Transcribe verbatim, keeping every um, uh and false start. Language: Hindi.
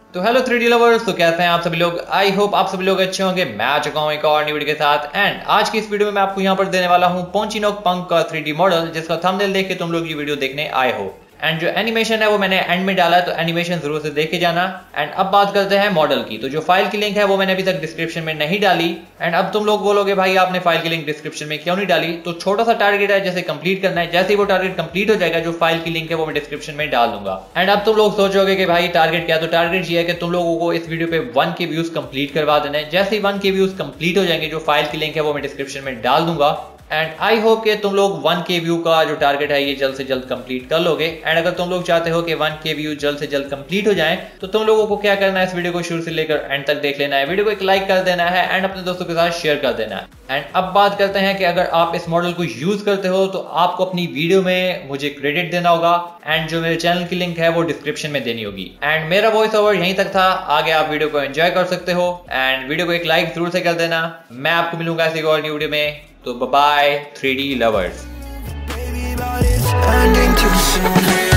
तो हेलो थ्री डी लवर्स, तो कैसे हैं आप सभी लोग। आई होप आप सभी लोग अच्छे होंगे। मैं आ चुका हूं एक और न्यू वीडियो के साथ एंड आज की इस वीडियो में मैं आपको यहां पर देने वाला हूं पोंचिनोक पंक का थ्री डी मॉडल, जिसका थंबनेल देख के तुम लोग ये वीडियो देखने आए हो। एंड जो एनिमेशन है वो मैंने एंड में डाला है, तो एनिमेशन जरूर से देखे जाना। एंड अब बात करते हैं मॉडल की। तो जो फाइल की लिंक है वो मैंने अभी तक डिस्क्रिप्शन में नहीं डाली। एंड अब तुम लोग बोलोगे भाई आपने फाइल की लिंक डिस्क्रिप्शन में क्यों नहीं डाली। तो छोटा सा टारगेट है, जैसे कंप्लीट करना है। जैसे ही वो टारगेट कंप्लीट हो जाएगा, जो फाइल की लिंक है वो मैं डिस्क्रिप्शन में डाल दूंगा। एंड अब तुम लोग सोचोगे कि भाई टारगेट क्या है, तो टारगेट ये है कि तुम लोगों को इस वीडियो पे वन के व्यूज कंप्लीट करवा देना है। जैसे ही वन के व्यूज कंप्लीट हो जाएंगे, जो फाइल की लिंक है वो मैं डिस्क्रिप्शन में डाल दूंगा। एंड आई होप कि तुम लोग वन के व्यू का जो टारगेट है ये जल्द से जल्द कंप्लीट कर लोगे। एंड अगर तुम लोग चाहते हो कि वन के व्यू जल्द से जल्द कंप्लीट हो जाएं, तो तुम लोगों को क्या करना है, इस वीडियो को शुरू से लेकर एंड तक देख लेना है। वीडियो को एक लाइक कर देना है एंड अपने दोस्तों के साथ शेयर कर देना है। एंड अब बात करते हैं कि अगर आप इस मॉडल को यूज करते हो तो आपको अपनी वीडियो में मुझे क्रेडिट देना होगा। एंड जो मेरे चैनल की लिंक है वो डिस्क्रिप्शन में देनी होगी। एंड मेरा वॉइस ओवर यहीं तक था, आगे आप वीडियो को एंजॉय कर सकते हो। एंड वीडियो को एक लाइक जरूर से कर देना। मैं आपको मिलूंगा ऐसी और न्यू वीडियो में। तो बाय थ्री डी लवर्स।